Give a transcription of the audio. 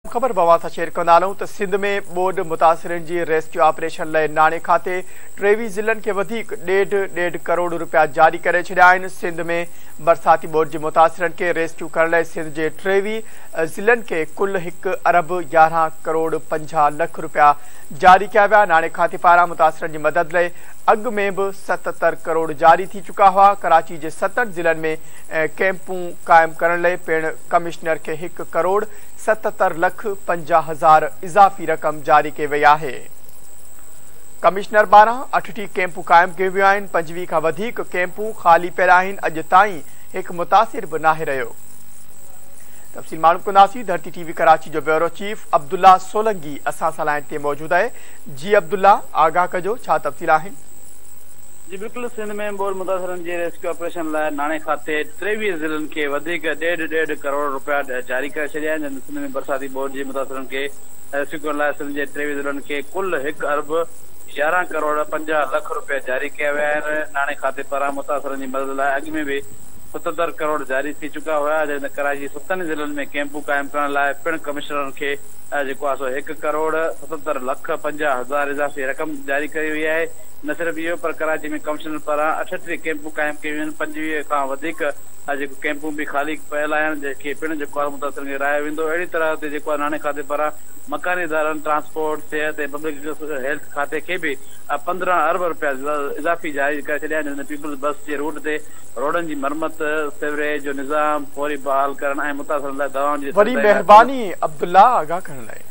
खबर बवां सां शेयर कंदा हलूं त सिंध में ॿोॾ मुतासिरनि जी रेस्क्यू ऑपरेशन लाइ नाणे खाते 23 ज़िलनि खे वधीक ॾेढ करोड़ रुपया जारी करे छॾिया आहिनि। सिंध में बरसाती ॿोॾ जे मुतासिरनि खे रेस्क्यू करण लाइ सिंध जे 23 ज़िलनि खे कुल 1 अरब 11 करोड़ 50 लख रुपया जारी कया विया। नाणे खाते पारां मुतासिरनि जी मदद लाइ अॻु में बि 77 करोड़ जारी थी चुका हुआ। कराची जे 7 ज़िलनि में कैंपूं क़ाइमु करण लाइ पिणु कमिश्नर खे 1 करोड़ 77 लख 50 हज़ार इज़ाफ़ी रक़म जारी कई वई आहे। कमिश्नर पारां 38 कैंपूं क़ाइमु कयूं वियूं आहिनि। 25 खां वधीक कैंपूं ख़ाली पियल आहिनि। अॼु ताईं हिकु मुतासिर बि नाहे रहियो। तफ़सील मालूम कंदासीं। धरती टीवी कराची जो ब्यूरो चीफ अब्दुल्ला सोलंगी असां सां लाइन ते मौजूदु आहे। जी अब्दुल्ला, आगाह कजो, छा तफ़सील आहिनि? जी बिल्कुलु, सिंध में ॿोॾ मुतासिरनि जे रेस्क्यू ऑपरेशन लाइ नाणे खाते 23 ज़िलनि खे वधीक ॾेढ करोड़ रुपया जारी करे छॾिया आहिनि। सिंध में बरसाती ॿोॾ जे मुतासिरनि खे रेस्क्यू करण लाइ सिंध जे 23 ज़िलनि खे कुल 1 अरब 11 करोड़ 50 लख रुपया जारी कया विया आहिनि। नाणे खाते पारां मुतासिरनि जी मदद लाइ अॻु में बि 77 करोड़ जारी थी चुका हुआ। जॾहिं कराची 7 ज़िलनि में कैंपूं क़ाइमु करण लाइ पिणु कमिश्नरनि खे जेको आहे सो 1 करोड़ 77 लख 50 हज़ार इज़ाफ़ी रक़म जारी कई वई आहे। न सिर्फ़ इहो, पर कराची में कमिश्नर पारां 38 कैंपूं क़ाइमु कयूं आहिनि। 25 खां वधीक जेको कैंपूं बि ख़ाली पियल आहिनि, जंहिंखे पिणु जेको आहे मुतासिरनि खे रायो वेंदो। अहिड़ी तरह ते जेको आहे नाणे खाते पारां मकानी इदारनि, ट्रांसपोर्ट, सिहत ऐं पब्लिक हेल्थ खाते खे बि 15 अरब रुपया इज़ाफ़ी जारी करे छॾिया आहिनि। पीपल्स बस जे रूट ते रोडनि जी मरम्मत, सिवरेज जो निज़ाम फौरी बहाल करण ऐं मुतासिरनि लाइ दवाउनि जी वॾी महिरबानी अब्दुल्ला आगाह करण लाइ।